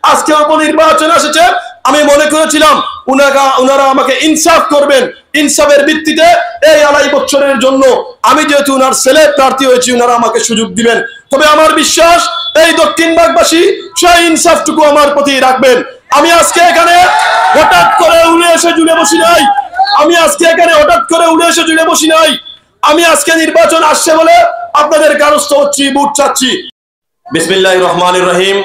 আজকে উপনির্বাচন এসেছে, আমি মনে করেছিলাম উনারা আমাকে ইনসাফ করবেন। ইনসাফের ভিত্তিতে এই 2.5 বছরের জন্য আমি যেহেতু উনার ছেলে প্রার্থী হয়েছি, উনারা আমাকে সুযোগ দিবেন। তবে আমার বিশ্বাস এই দক্ষিণবাগবাসী সেই ইনসাফটুকু আমার প্রতি রাখবেন। আমি আজকে এখানে হঠাৎ করে উড়ে এসে জুড়ে বসি নাই। আমি আজকে নির্বাচন আসছে বলে আপনাদের দ্বারস্থ হচ্ছি, ভোট চাচ্ছি। বিসমিল্লাহির রহমানির রহিম।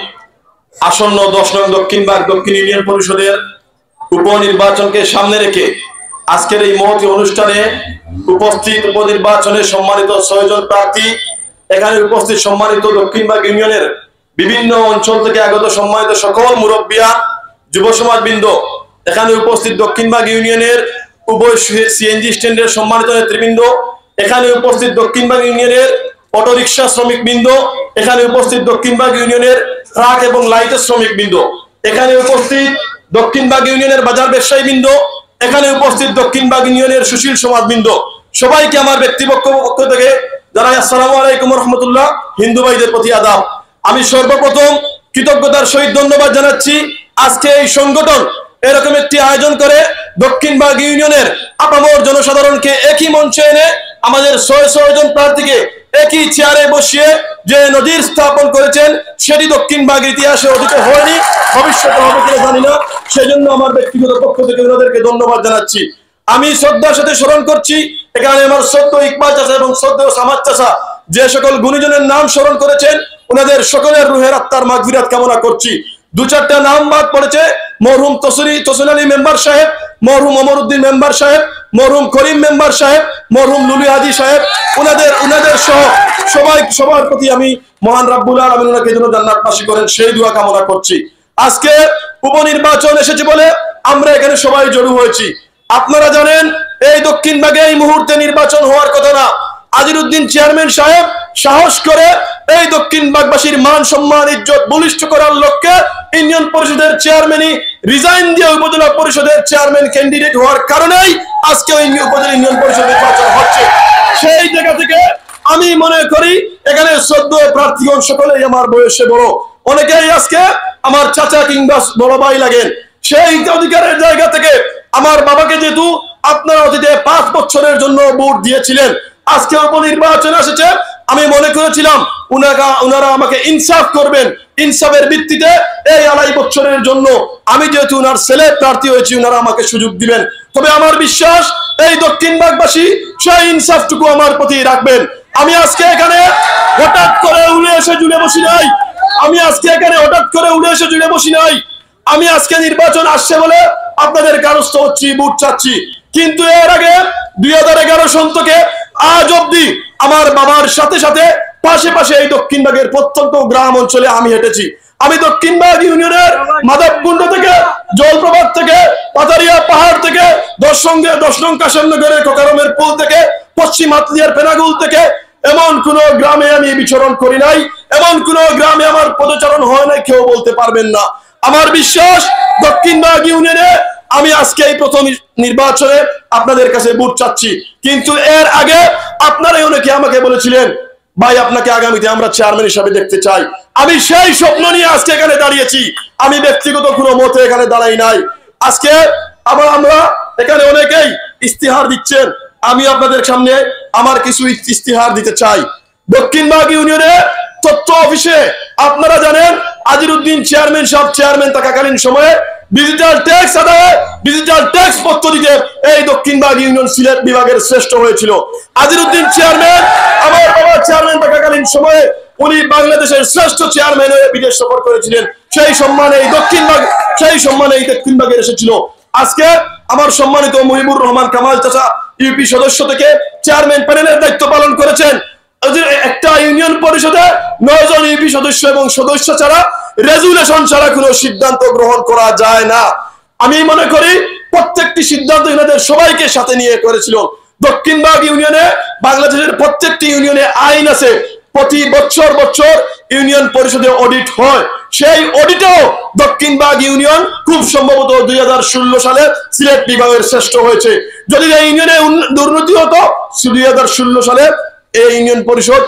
আসন্ন 10 নং দক্ষিণবাগ দক্ষিণ ইউনিয়ন পরিষদের উপনির্বাচনকে সামনে রেখে আজকের এই মহতী অনুষ্ঠানে উপস্থিত উপনির্বাচনে সম্মানিত 6 জন প্রার্থী, এখানে উপস্থিত সম্মানিত দক্ষিণবাগ ইউনিয়নের বিভিন্ন অঞ্চল থেকে আগত সম্মানিত সকল মুরব্বিয়া, যুব সমাজবৃন্দ, এখানে উপস্থিত দক্ষিণবাগ ইউনিয়নের উভয় সিএনজি স্ট্যান্ডের সম্মানিত নেতৃবৃন্দ, এখানে উপস্থিত দক্ষিণবাগ ইউনিয়নের অটোরিকশা শ্রমিকবৃন্দ, এখানে উপস্থিত দক্ষিণবাগ ইউনিয়নের ট্রাক এবং লাইটের শ্রমিকবৃন্দ, এখানে উপস্থিত দক্ষিণবাগ ইউনিয়নের বাজার ব্যবসায়ীবৃন্দ, এখানে উপস্থিত দক্ষিণবাগ ইউনিয়নের সুশীল সমাজবৃন্দ, সবাইকে আমার ব্যক্তিগত পক্ষ থেকে জানাই আসসালামু আলাইকুম রহমতুল্লাহ। হিন্দু ভাইদের প্রতি আদাব। আমি সর্বপ্রথম কৃতজ্ঞতার সহিত ধন্যবাদ জানাচ্ছি আজকে এই সংগঠন এরকম একটি আয়োজন করে দক্ষিণবাগ ইউনিয়নের আপামর জনসাধারণকে একই মঞ্চে এনে আমাদের 6 জন প্রার্থীকে একই চেয়ারে বসিয়ে যে নজির স্থাপন করেছেন, সেটি দক্ষিণবাগ ইতিহাসে অতীত হয়নি, ভবিষ্যতে হবে কিনা জানি না। সেজন্য আমার ব্যক্তিগত পক্ষ থেকে ওনাদেরকে ধন্যবাদ জানাচ্ছি। আমি শ্রদ্ধার সাথে স্মরণ করছি এখানে আমার শ্রদ্ধ ইকবাল চাচা এবং শ্রদ্ধ সামাদ চাচা যে সকল গুণীজনের নাম স্মরণ করেছেন, ওনাদের সকলের রুহের আত্মার মাগফিরাত কামনা করছি। 2-4টা নাম বাদ পড়েছে, মরহুম তসুন আলী মেম্বার সাহেব, মরহুম অমরউদ্দিন মেম্বার সাহেব, মরহুম করিম মেম্বার সাহেব, মরহুম লুলি হাজি সাহেব, উনাদের সহ সবার প্রতি আমি মহান রাব্বুল আলামিন ওনাকে যেন জান্নাতবাসী করেন সেই দোয়া কামনা করছি। আজকে উপনির্বাচন এসেছে বলে আমরা এখানে সবাই জড়ো হয়েছি। আপনারা জানেন এই দক্ষিণবাগে এই মুহূর্তে নির্বাচন হওয়ার কথা না। আজিরউদ্দিন চেয়ারম্যান সাহেব সাহস করে এই দক্ষিণবাগবাসীর মান সম্মান ইজ্জত বলিষ্ঠ করার লক্ষ্যে ইউনিয়ন পরিষদের চেয়ারম্যানই রিজাইন দিয়ে উপজেলা পরিষদের চেয়ারম্যান ক্যান্ডিডেট হওয়ার কারণেই আজকে উপজেলা ইউনিয়ন পরিষদ নির্বাচন হচ্ছে। সেই জায়গা থেকে আমি মনে করি এখানে 14 প্রার্থীগণ সকলেই আমার বয়সে বড়, অনেকেই আজকে আমার চাচা কিংবা বড় ভাই লাগেন। সেই অধিকারের জায়গা থেকে আমার বাবাকে যেহেতু আপনারা অতীতে 5 বছরের জন্য ভোট দিয়েছিলেন, আজকে উপনির্বাচন এসেছে, আমি মনে করেছিলাম উনারা আমাকে ইনসাফ করবেন। ইনসাফের ভিত্তিতে এই 2.5 বছরের জন্য আমি যেহেতু উনার ছেলে প্রার্থী হয়েছি, উনারা আমাকে সুযোগ দিবেন। তবে আমার বিশ্বাস এই দক্ষিণবাগবাসী সেই ইনসাফটুকু আমার প্রতি রাখবেন। আমি আজকে এখানে হঠাৎ করে উড়ে এসে জুড়ে বসি নাই। আমি আজকে নির্বাচন আসছে বলে আপনাদের দ্বারস্থ হচ্ছি, ভোট চাচ্ছি। কিন্তু এর আগে 2011 সন থেকে আজ অব্দি আমার বাবার সাথে সাথে পাশে এই দক্ষিণবাগের প্রত্যন্ত গ্রাম অঞ্চলে আমি হেঁটেছি। আমি দক্ষিণবাগ ইউনিয়নের মাধবকুণ্ড থেকে, জলপ্রপাত থেকে, পাতারিয়া পাহাড় থেকে, 10 নং কাশানগরের কোকারমের পুল থেকে, পশ্চিম হাতলিয়ার পেনাগুল থেকে এমন কোন গ্রামে আমি বিচরণ করি নাই, এমন কোন গ্রামে আমার পদচারণ হয় নাই কেউ বলতে পারবেন না। আমার বিশ্বাস দক্ষিণবাগ ইউনিয়নে আমি আজকে এই প্রথম নির্বাচনে আপনাদের কাছে ভোট চাচ্ছি। কিন্তু এর আগে আপনারাই অনেকে আমাকে বলেছিলেন, ভাই আপনাকে আগামীতে আমরা চেয়ারম্যান হিসাবে দেখতে চাই। আমি সেই স্বপ্ন নিয়ে আজকে এখানে দাঁড়িয়েছি। আমি ব্যক্তিগত কোনো মতে এখানে দাঁড়াই নাই। আজকে আবার আমরা এখানে অনেকেই ইস্তিহার দিচ্ছেন, আমি আপনাদের সামনে আমার কিছু ইস্তিহার দিতে চাই। দক্ষিণবাগ ইউনিয়নে তথ্য অফিসে আপনারা জানেন আজিরউদ্দিন চেয়ারম্যান সাহেব চেয়ারম্যান থাকাকালীন সময়ে ডিজিটাল ট্যাক্স আদায়ে ডিজিটাল ট্যাক্স পদ্ধতিতে এই দক্ষিণবাগ ইউনিয়ন সিলেট বিভাগের শ্রেষ্ঠ হয়েছিল। আজিরউদ্দিন চেয়ারম্যান আমার বাবা চেয়ারম্যান থাকাকালীন সময়ে উনি বাংলাদেশের শ্রেষ্ঠ চেয়ারম্যান হয়ে বিদেশ সফর করেছিলেন। সেই সম্মানে এই দক্ষিণবাগের এসেছিল। আজকে আমার সম্মানিত মুহিবুর রহমান কামাল চাচা ইউপি সদস্য থেকে চেয়ারম্যান প্যানেলের দায়িত্ব পালন করেছেন। একটা ইউনিয়ন পরিষদে 9 জন ইউপি সদস্য এবং সদস্য ছাড়া রেজুলেশন ছাড়া কোনো সিদ্ধান্ত গ্রহণ করা যায় না। আমি মনে করি প্রত্যেকটি সিদ্ধান্ত এনাদের সবাইকে সাথে নিয়ে করেছিল। দক্ষিণবাগ ইউনিয়নে বাংলাদেশের প্রত্যেকটি ইউনিয়নে আইন আছে, প্রতি বছর ইউনিয়ন পরিষদে অডিট হয়। সেই অডিটেও দক্ষিণবাগ ইউনিয়ন খুব সম্ভবত 2016 সালে সিলেট বিভাগের শ্রেষ্ঠ হয়েছে। যদি এই ইউনিয়নে দুর্নীতি হতো 2016 সালে এই ইউনিয়ন পরিষদ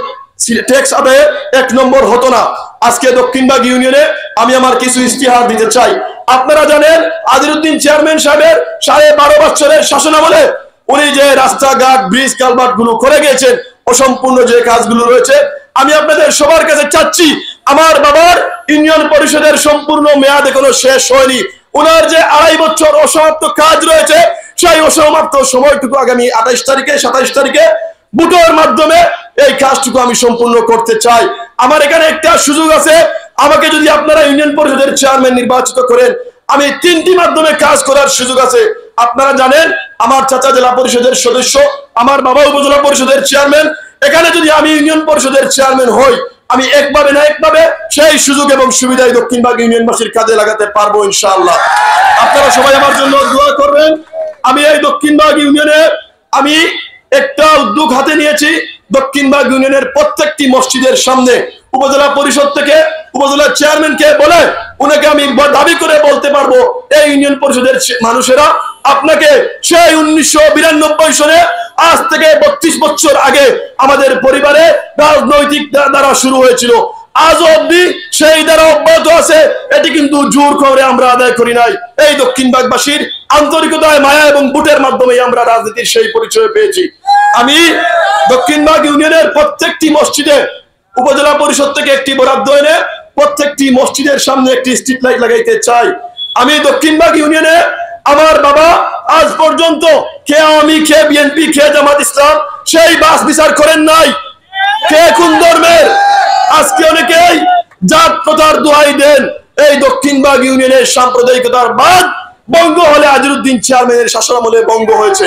ট্যাক্স আদায়ে 1 নম্বর হতো না। আজকে দক্ষিণবাগ ইউনিয়নে আমি আমার কিছু ইস্তিহার দিতে চাই। আপনারা জানেন আজিরউদ্দিন চেয়ারম্যান সাহেবের 12.5 বছরের শাসনামলে উনি যে রাস্তাঘাট ব্রিজ কালভার্ট গুলো করে গিয়েছেন, অসম্পূর্ণ যে কাজগুলো রয়েছে, আমি আপনাদের সবার কাছে চাচ্ছি, আমার বাবার ইউনিয়ন পরিষদের সম্পূর্ণ মেয়াদ এখনো শেষ হয়নি। ওনার যে 2.5 বছর অসমাপ্ত কাজ রয়েছে, সেই অসমাপ্ত সময়টুকু আগামী 28 তারিখে 27 তারিখে বুটোর মাধ্যমে এই কাজটুকু আমি সম্পূর্ণ করতে চাই। আমার এখানে একটা সুযোগ আছে, আমাকে যদি আপনারা ইউনিয়ন পরিষদের চেয়ারম্যান নির্বাচিত করেন, আমি 3টি মাধ্যমে কাজ করার সুযোগ আছে। আপনারা জানেন আমার চাচা জেলা পরিষদের সদস্য, আমার বাবা উপজেলা পরিষদের চেয়ারম্যান। এখানে যদি আমি ইউনিয়ন পরিষদের চেয়ারম্যান হই, আমি একভাবে না একভাবে সেই সুযোগ এবং সুবিধায় দক্ষিণবাগ ইউনিয়নবাসীর কাজে লাগাতে পারবো ইনশাআল্লাহ। আপনারা সবাই আমার জন্য দোয়া করবেন। আমি এই দক্ষিণবাগ ইউনিয়নে আমি একটা উদ্যোগ হাতে নিয়েছি, দক্ষিণবাগ ইউনিয়নের প্রত্যেকটি মসজিদের সামনে উপজেলা পরিষদ থেকে উপজেলা চেয়ারম্যানকে বলে উনাকে আমি দাবি করে বলতে পারবো, এই ইউনিয়ন পরিষদের মানুষেরা আপনাকে সেই 1992 সনে আজ থেকে 32 বছর আগে আমাদের পরিবারে রাজনৈতিক দ্বারা শুরু হয়েছিল, আজ অবধি সেই দ্বারা অব্যাহত আছে। এটি কিন্তু জোর করে আমরা আদায় করি নাই। এই দক্ষিণবাগবাসীর আন্তরিকতায়, মায়া এবং বুটের মাধ্যমে আমরা রাজনীতির সেই পরিচয় পেয়েছি। আমি দক্ষিণবাগ ইউনিয়নের প্রত্যেকটি মসজিদে উপজেলা পরিষদ থেকে একটি বরাদ্দ এনে প্রত্যেকটি মসজিদের সামনে একটি স্ট্রিট লাইট লাগাইতে চাই। আমি দক্ষিণবাগ ইউনিয়নে আমার বাবা আজ পর্যন্ত কে আওয়ামী, কে বিএনপি, কে জামাত ইসলাম সেই বাস বিচার করেন নাই, কে কোন ধর্মের। আজকে অনেকেই জাত প্রথার দোহাই দেন। এই দক্ষিণবাগ ইউনিয়নের সাম্প্রদায়িকতার বাদ বঙ্গ হলে আজিরউদ্দিন চেয়ারম্যানের শাসনামলে বঙ্গ হয়েছে।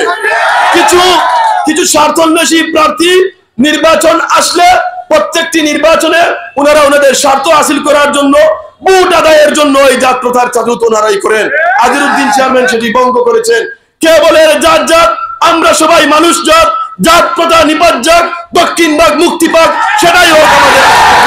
কিছু স্বার্থান্বেষী প্রার্থী নির্বাচন আসলে প্রত্যেকটি নির্বাচনে ওনারা ওনাদের স্বার্থ হাসিল করার জন্য, ভোট আদায়ের জন্য এই জাত প্রথার চাদুত ওনারাই করেন। আজিরউদ্দিন চেয়ারম্যান সেটি ভঙ্গ করেছেন। কে বলে জাত জাত, আমরা সবাই মানুষ জাত, জাত প্রথা নিপাত যাক, দক্ষিণবাগ মুক্তি পাক, সেটাই হোক আমাদের।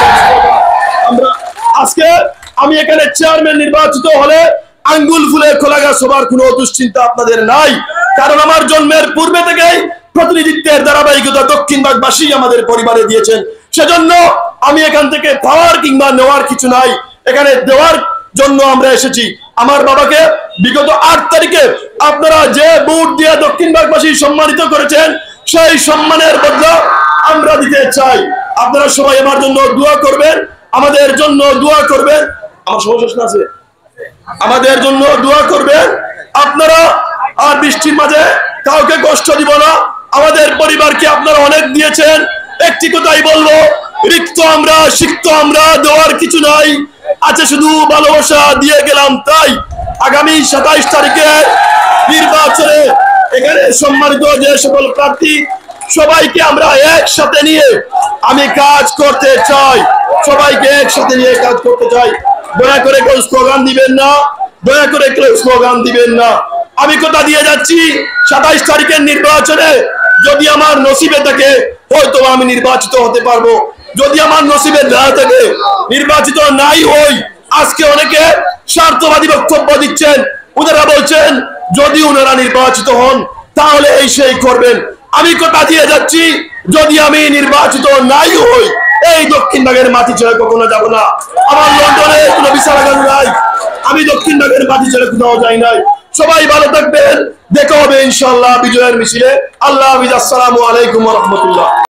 আমরা আজকে আমি এখানে চেয়ারম্যান নির্বাচিত হলে আঙ্গুল ফুলে খোলা গাছ হবার কোনো দুশ্চিন্তা আপনাদের নাই, কারণ আমার জন্মের পূর্বে থেকেই প্রতিনিধিত্বের ধারাবাহিকতা দক্ষিণবাগবাসী আমাদের পরিবারে দিয়েছেন। সেজন্য আমি এখান থেকে পাওয়ার কিংবা নেওয়ার কিছু নাই, এখানে দেওয়ার জন্য আমরা এসেছি। আমার বাবাকে বিগত 8 তারিখে আপনারা যে ভোট দিয়ে দক্ষিণবাগবাসী সম্মানিত করেছেন, সেই সম্মানের বদলা আমরা দিতে চাই। আপনারা সবাই আমার জন্য দোয়া করবেন, আমাদের জন্য দোয়া করবেন। আমার সমস্যা আছে, আমাদের জন্য দোয়া করবেন আপনারা। আর বৃষ্টির মাঝে কাউকে কষ্ট দিব না। আমাদের পরিবারকে আপনারা অনেক দিয়েছেন, একটি কথাই বলবো, রিক্ত আমরা, সিক্ত আমরা, দেওয়ার কিছু নাই, আছে শুধু ভালোবাসা দিয়ে গেলাম। তাই আগামী 27 তারিখে নির্বাচনে এখানে সম্মানিত যে সকল প্রার্থী সবাইকে আমরা একসাথে নিয়ে আমি কাজ করতে চাই, সবাইকে একসাথে নিয়ে কাজ করতে চাই। দয়া করে কেউ স্লোগান দিবেন না, দয়া করে কেউ স্লোগান দিবেন না। আমি কথা দিয়ে যাচ্ছি 27 তারিখের নির্বাচনে যদি আমার নসিবে থাকে হয়তো আমি নির্বাচিত হতে পারবো, যদি আমার নসিবে না থাকে নির্বাচিত নাই হই। আজকে অনেকে স্বার্থবাদী বক্তব্য দিচ্ছেন, ওনারা বলছেন যদি ওনারা নির্বাচিত হন তাহলে এই সেই করবেন। আমি কথা দিয়ে যাচ্ছি যদি আমি নির্বাচিত নাই হই এই দক্ষিণবাগের মাটি ছেড়ে কখনো যাব না। আমার লন্ডনে কোনো বিচারাগার নাই, আমি দক্ষিণবাগের মাটি ছেড়ে কোথাও যাই নাই। সবাই ভালো থাকবেন, দেখা হবে ইনশাআল্লাহ বিজয়ের মিছিলে। আল্লাহ হাফেজ, আসসালামু আলাইকুম ওয়া রাহমাতুল্লাহ।